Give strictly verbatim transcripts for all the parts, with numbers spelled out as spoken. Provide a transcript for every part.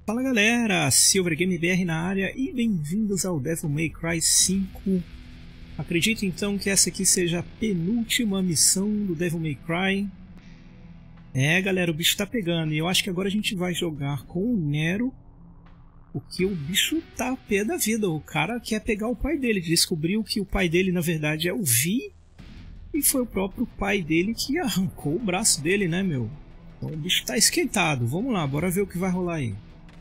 Fala galera, Silver Game B R na área e bem-vindos ao Devil May Cry cinco. Acredito então que essa aqui seja a penúltima missão do Devil May Cry. É galera, o bicho tá pegando e eu acho que agora a gente vai jogar com o Nero, porque o bicho tá a pé da vida. O cara quer pegar o pai dele, descobriu que o pai dele na verdade é o Vi e foi o próprio pai dele que arrancou o braço dele, né meu? Então o bicho tá esquentado, vamos lá, bora ver o que vai rolar aí.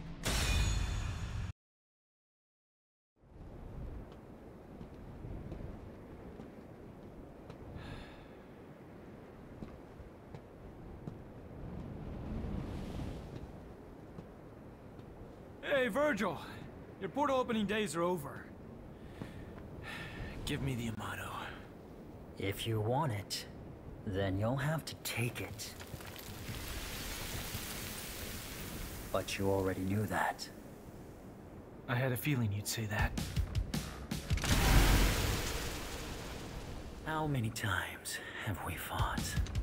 Hey, Virgil! Your portal opening days are over. Give me the Amato. If you want it, then you'll have to take it. But you already knew that. I had a feeling you'd say that. How many times have we fought?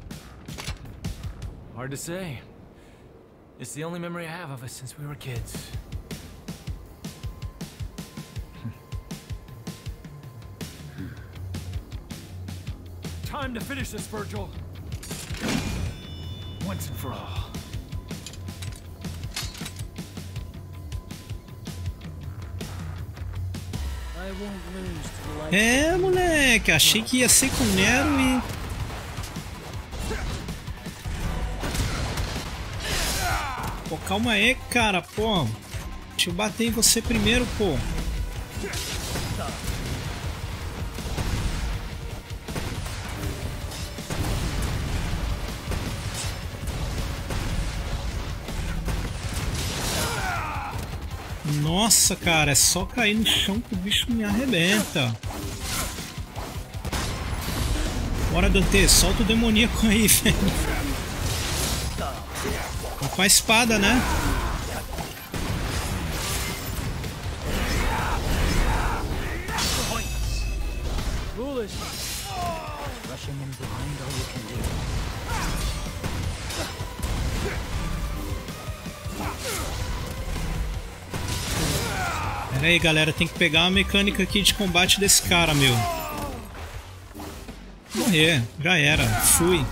Hard to say. It's the only memory I have of us since we were kids. Time to finish this, Virgil. Once and for all. I won't lose to the light. É moleque, achei que ia ser com o Nero e... Pô, calma aí cara, pô. Deixa eu bater em você primeiro, pô. Nossa, cara, é só cair no chão que o bicho me arrebenta. Bora, Dante, solta o demoníaco aí, velho. Tá com a espada, né? Rushing in behind all you can do. Pera aí, galera, tem que pegar uma mecânica aqui de combate desse cara, meu. Morrer, já era, fui.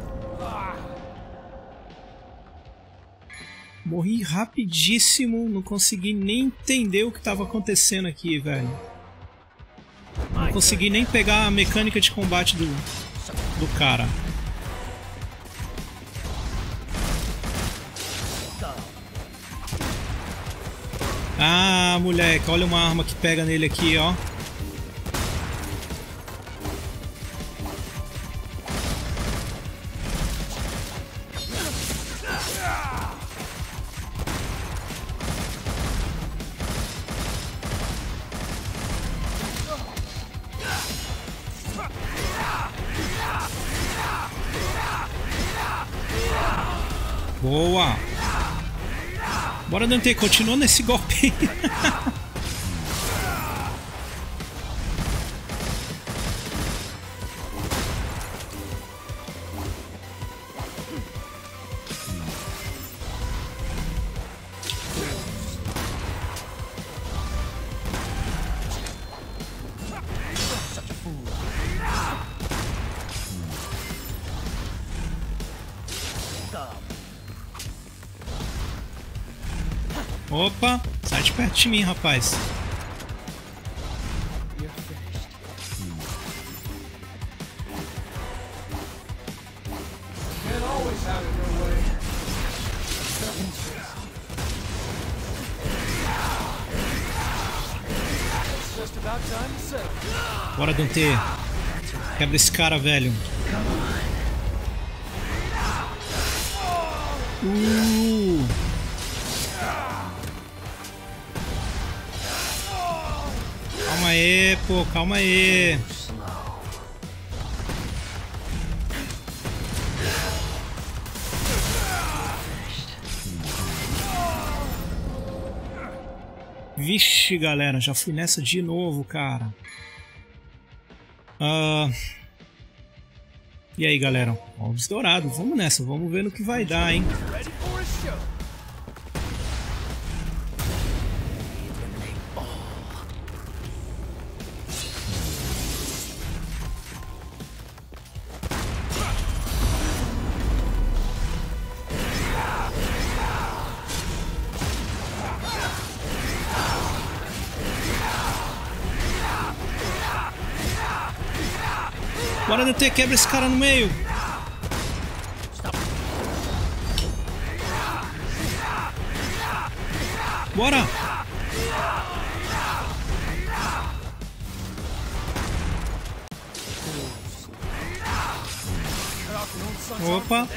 Morri rapidíssimo, não consegui nem entender o que estava acontecendo aqui, velho. Não consegui nem pegar a mecânica de combate do, do cara. Ah, moleque, olha uma arma que pega nele aqui, ó. Boa! Bora, Dante, continua nesse golpe. Opa, sai de perto de mim, rapaz. Bora, Dante. Quebra esse cara, velho. Uh. Calma aí, pô, calma aí. Vixe, galera, já fui nessa de novo, cara. Uh... E aí, galera? Ovos dourados, vamos nessa, vamos ver no que vai dar, hein? Bora, D T, quebra esse cara no meio. Bora. Opa.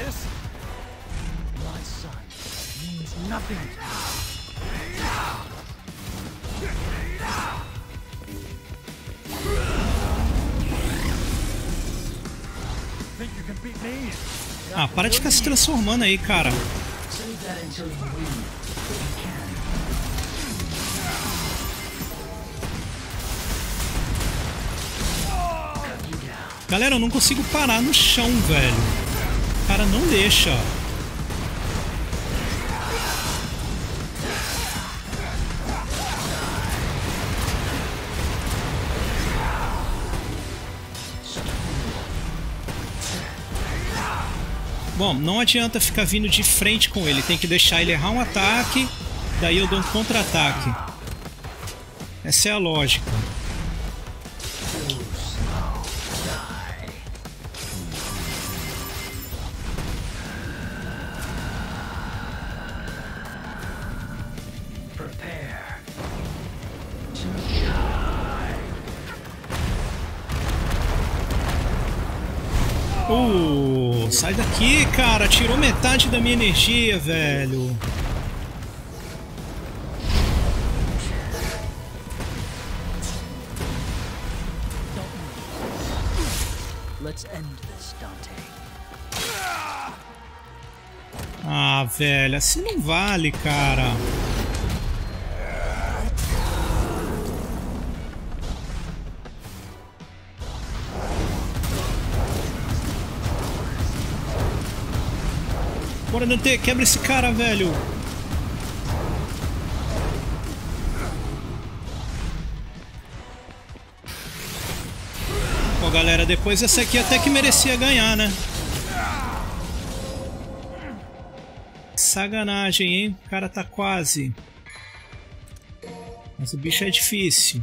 Ah, para de ficar se transformando aí, cara. Galera, eu não consigo parar no chão, velho. O cara não deixa. Bom, não adianta ficar vindo de frente com ele. Tem que deixar ele errar um ataque. Daí eu dou um contra-ataque. Essa é a lógica. Uh, sai daqui, cara. Tirou metade da minha energia, velho. Ah, velho, assim não vale, cara. Bora, Dante, quebra esse cara, velho. Pô, galera, depois essa aqui até que merecia ganhar, né? Sacanagem, hein? O cara tá quase. Mas o bicho é difícil.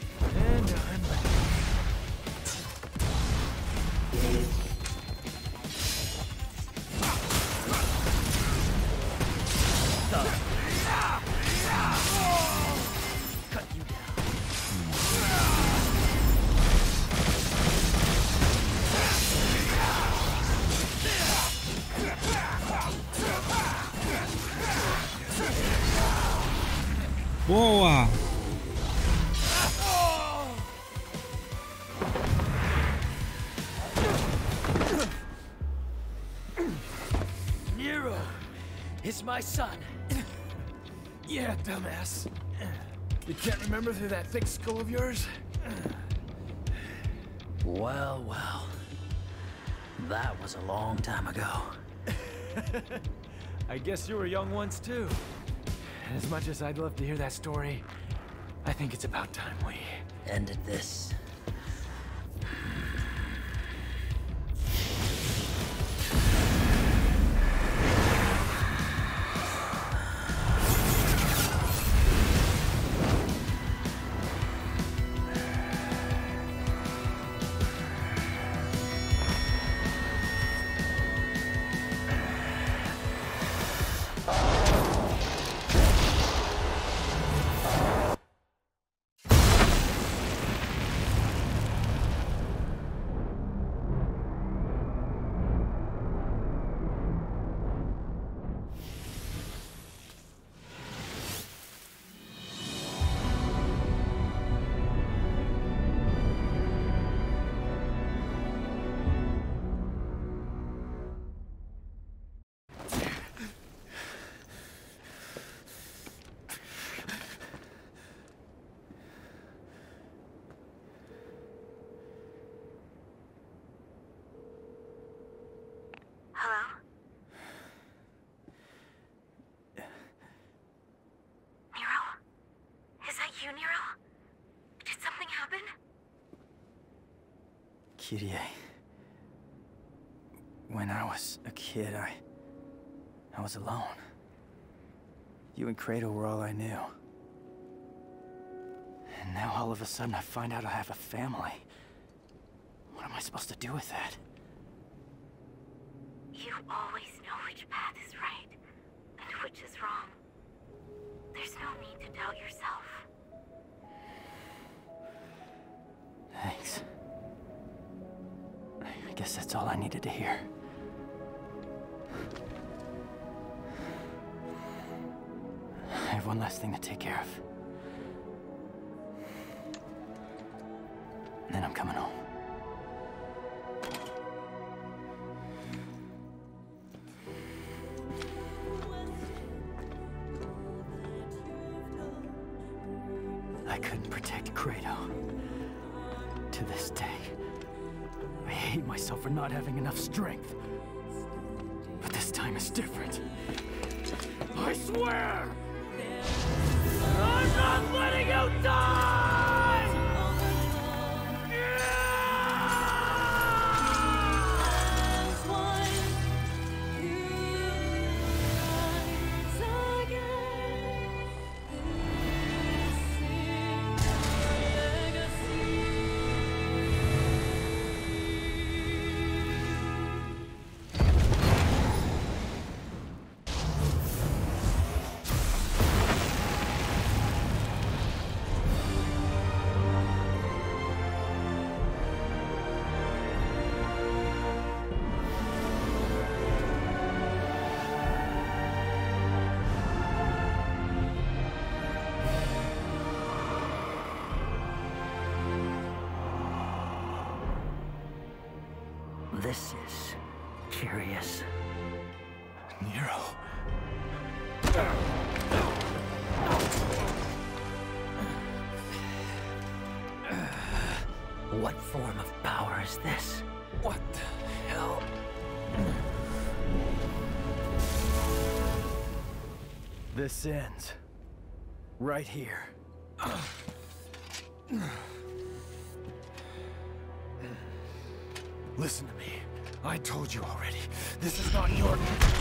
Boa! Nero, it's my son. Yeah, dumbass. You can't remember through that thick skull of yours? Well, well. That was a long time ago. I guess you were young once too. As much as I'd love to hear that story, I think it's about time we ended this. Kyrie. When I was a kid, I... I was alone. You and Kratos were all I knew. And now all of a sudden I find out I have a family. What am I supposed to do with that? You always know which path is right and which is wrong. There's no need to doubt yourself. Thanks. I guess that's all I needed to hear. I have one last thing to take care of. Then I'm coming home. I couldn't protect Kratos. To this day, I hate myself for not having enough strength. But this time is different. I swear! I'm not letting you die! This is curious. Nero. What form of power is this? What the hell? This ends right here. Listen to me. I told you already. This is not your...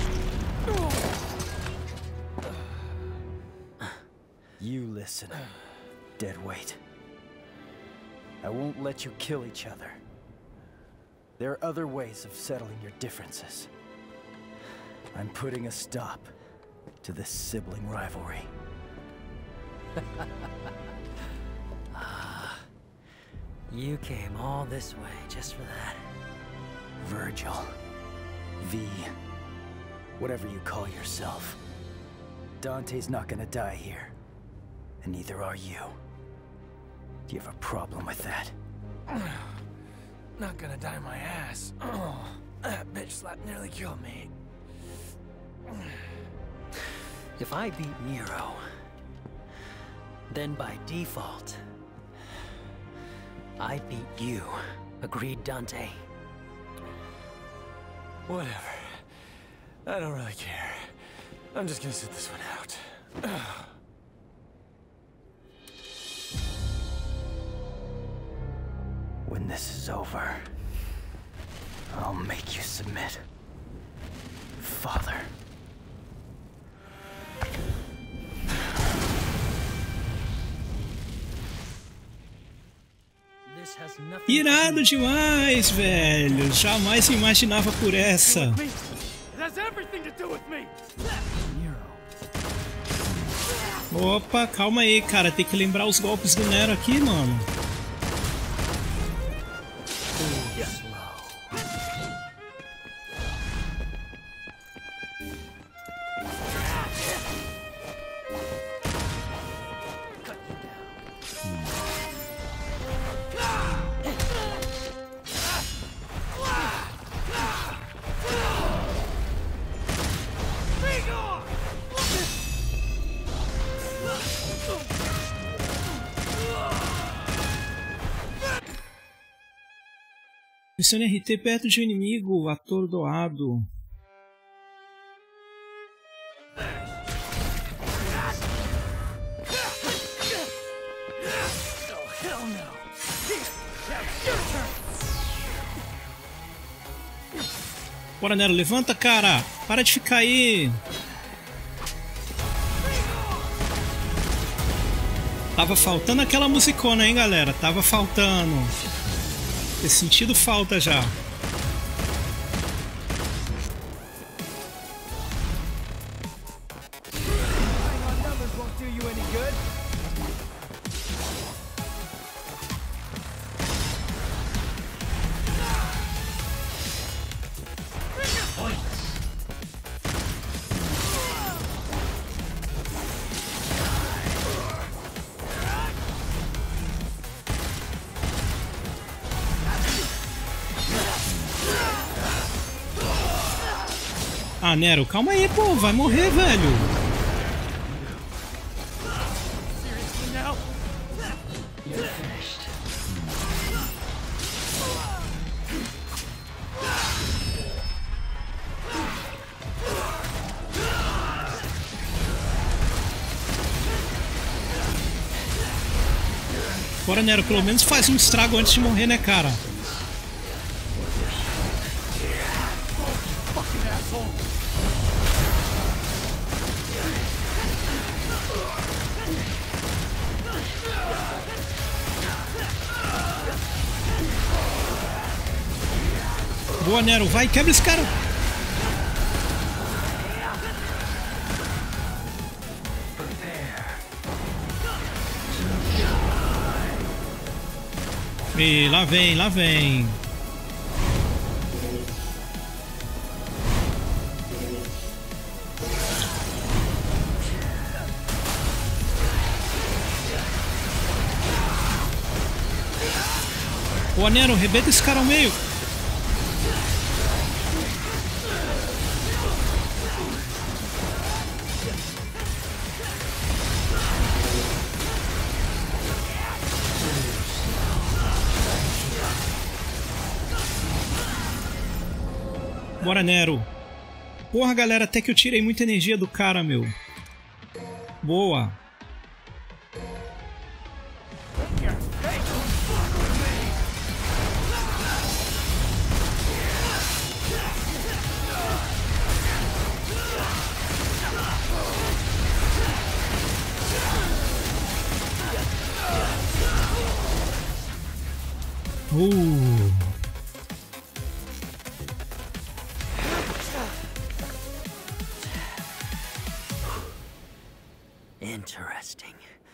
You listen, deadweight. I won't let you kill each other. There are other ways of settling your differences. I'm putting a stop to this sibling rivalry. Ah, you came all this way just for that. Virgil. V. Whatever you call yourself. Dante's not gonna die here. And neither are you. Do you have a problem with that? Not gonna die my ass. Oh, that bitch slap nearly killed me. If I beat Nero, then by default, I beat you. Agreed, Dante? Whatever. I don't really care. I'm just gonna sit this one out. When this is over, I'll make you submit. Father. This has nothing Irado demais, velho. Jamais imaginava por essa. It has everything to do with me. Opa, calma aí, cara. Tem que lembrar os golpes do Nero aqui, mano. Pressione R T perto de um inimigo atordoado. Bora, Nero, levanta, cara! Para de ficar aí! Tava faltando aquela musicona, hein, galera? Tava faltando. Ter sentido falta já. Ah, Nero, calma aí, pô, vai morrer, velho. Bora, Nero, pelo menos faz um estrago antes de morrer, né, cara? Boa, Nero, vai, quebra esse cara. E lá vem, lá vem. Boa, Nero, rebenta esse cara ao meio. Bora, Nero. Porra, galera, até que eu tirei muita energia do cara, meu. Boa. Uh. Interesting.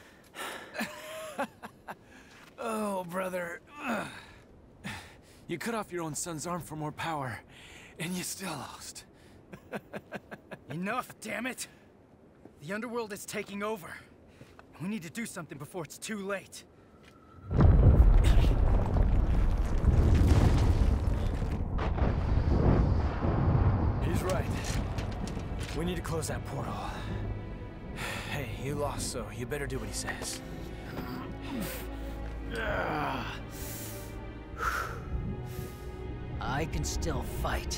Oh, brother. Ugh. You cut off your own son's arm for more power, and you still lost. Enough, damn it! The underworld is taking over. We need to do something before it's too late. He's right. We need to close that portal. Hey, you lost, so you better do what he says. I can still fight.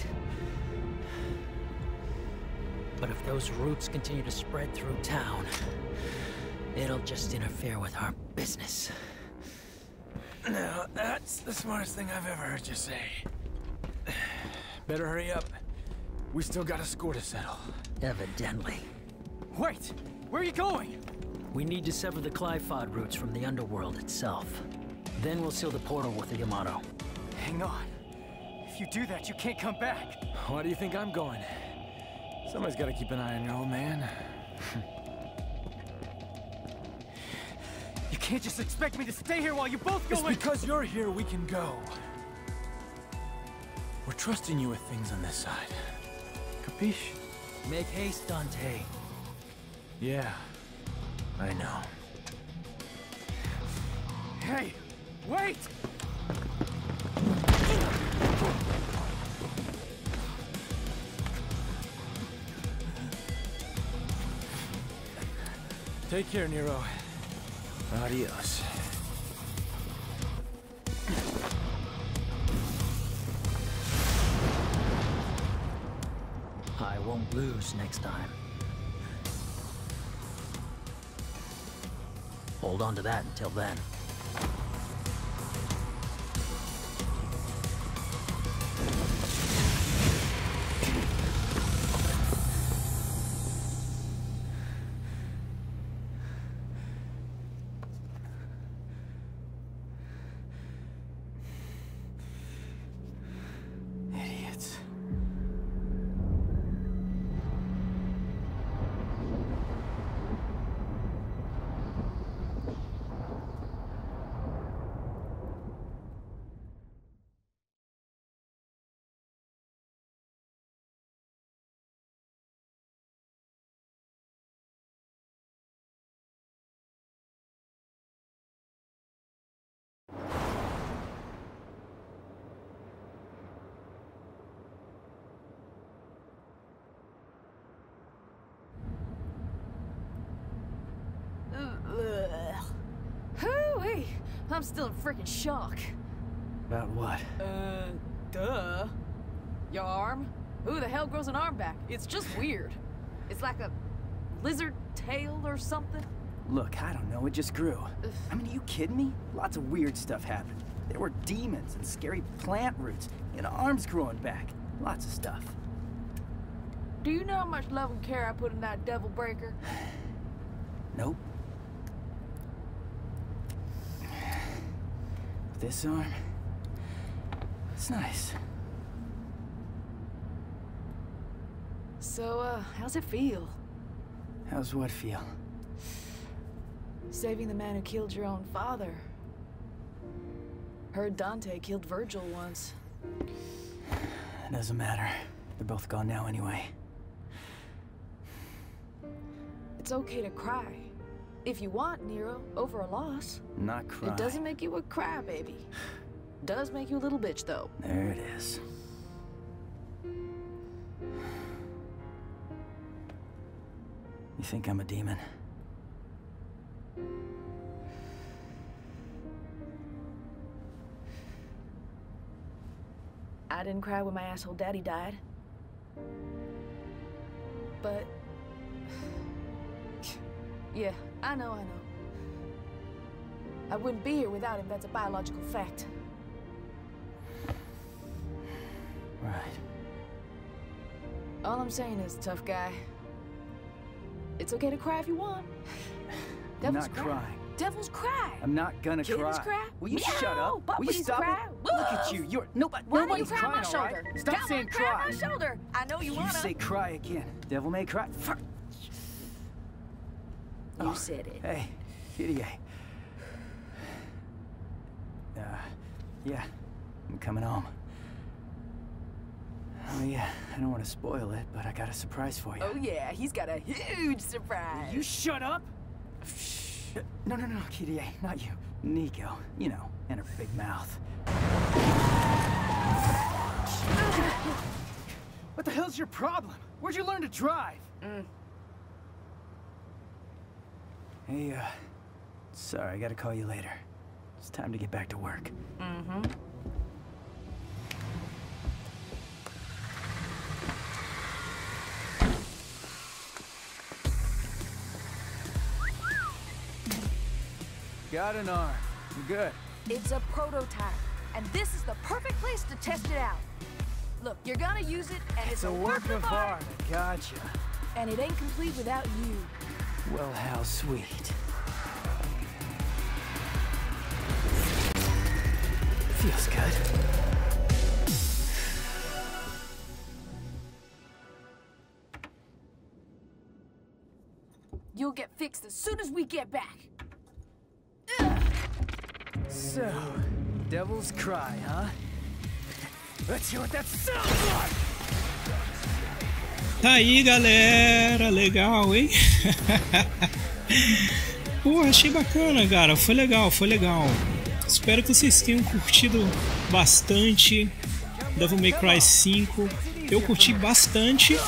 But if those roots continue to spread through town, it'll just interfere with our business. Now, that's the smartest thing I've ever heard you say. Better hurry up. We still got a score to settle. Evidently. Wait! Where are you going? We need to sever the Qliphoth roots from the underworld itself. Then we'll seal the portal with the Yamato. Hang on. If you do that, you can't come back. Why do you think I'm going? Somebody's got to keep an eye on your old man. You can't just expect me to stay here while you both go It's in- because you're here we can go. We're trusting you with things on this side. Capiche? Make haste, Dante. Yeah, I know. Hey! Wait! Take care, Nero. Adios. I won't lose next time. Hold on to that until then. Hoo-wee! I'm still in freaking shock. About what? Uh, duh. Your arm? Who the hell grows an arm back? It's just weird. It's like a lizard tail or something. Look, I don't know, it just grew. I mean, are you kidding me? Lots of weird stuff happened. There were demons and scary plant roots, and arms growing back. Lots of stuff. Do you know how much love and care I put in that devil breaker? Nope. This arm, it's nice. So, uh, how's it feel? How's what feel? Saving the man who killed your own father. Heard Dante killed Virgil once. It doesn't matter. They're both gone now anyway. It's okay to cry. If you want, Nero, over a loss. Not cry. It doesn't make you a crybaby. Does make you a little bitch, though. There it is. You think I'm a demon? I didn't cry when my asshole daddy died. But... yeah, I know, I know. I wouldn't be here without him, that's a biological fact. Right. All I'm saying is, tough guy, it's okay to cry if you want. I'm Devils not cry. crying. Devils cry. I'm not gonna Kittens cry. cry. Will you Meow. shut up? Will you Puppies stop cry. it? Look at you. You're nobody. Why do you Nobody's cry on my crying, all right? shoulder? Stop Come saying on, cry on cry. my shoulder. I know you, You wanna. say cry again. Devil may cry. Fuck. You Oh, said it. Hey, Kitty. Uh, yeah, I'm coming home. Oh yeah, I don't want to spoil it, but I got a surprise for you. Oh yeah, he's got a huge surprise. You shut up! No, no, no, Kitty, not you. Nico, you know, and her big mouth. What the hell's your problem? Where'd you learn to drive? Mm. Hey, uh, sorry, I gotta call you later. It's time to get back to work. Mm-hmm. Got an arm. I'm good. It's a prototype, and this is the perfect place to test it out. Look, you're gonna use it, and it's, It's a work of art. I gotcha. And it ain't complete without you. Well, how sweet. Feels good. You'll get fixed as soon as we get back. So, devil's cry, huh? Let's hear what that sounds like! Tá aí, galera, legal, hein? Pô, achei bacana, cara, foi legal, foi legal. Espero que vocês tenham curtido bastante Devil May Cry cinco. Eu curti bastante.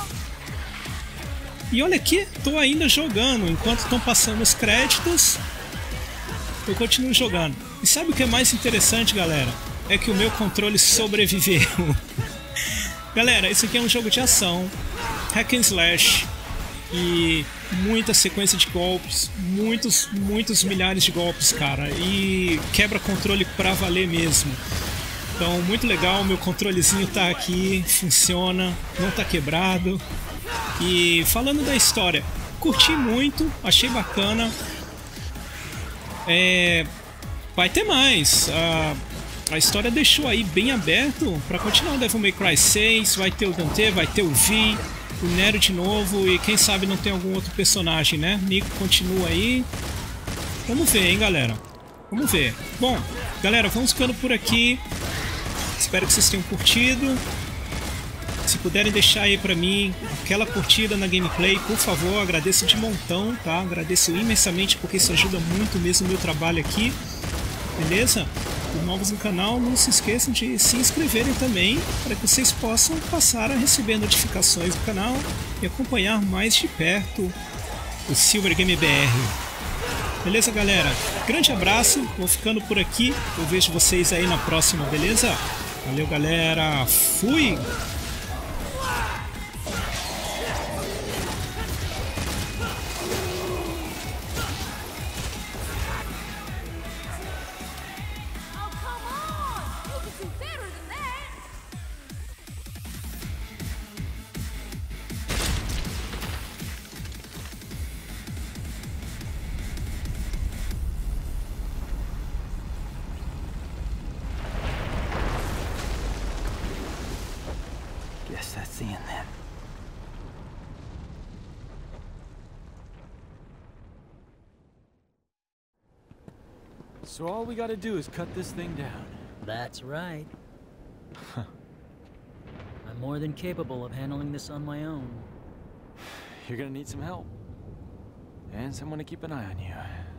E olha aqui, tô ainda jogando. Enquanto estão passando os créditos, eu continuo jogando. E sabe o que é mais interessante, galera? É que o meu controle sobreviveu. Galera, esse aqui é um jogo de ação, hack and slash, e muita sequência de golpes, muitos, muitos milhares de golpes, cara, e quebra controle pra valer mesmo. Então, muito legal, meu controlezinho tá aqui, funciona, não tá quebrado. E falando da história, curti muito, achei bacana. É, vai ter mais. A, a história deixou aí bem aberto para continuar o Devil May Cry seis. Vai ter o Dante, vai ter o Vi, o Nero de novo e quem sabe não tem algum outro personagem, né? Nico continua aí. Vamos ver, hein, galera. Vamos ver. Bom, galera, vamos ficando por aqui. Espero que vocês tenham curtido. Se puderem deixar aí pra mim aquela curtida na gameplay, por favor, agradeço de montão, tá? Agradeço imensamente porque isso ajuda muito mesmo o meu trabalho aqui, beleza? Os novos no canal, não se esqueçam de se inscreverem também, para que vocês possam passar a receber notificações do canal e acompanhar mais de perto o Silver Game B R. Beleza, galera? Grande abraço, vou ficando por aqui. Eu vejo vocês aí na próxima, beleza? Valeu, galera. Fui! Guess that's the end then. So all we gotta do is cut this thing down. That's right. I'm more than capable of handling this on my own. You're gonna need some help. And someone to keep an eye on you.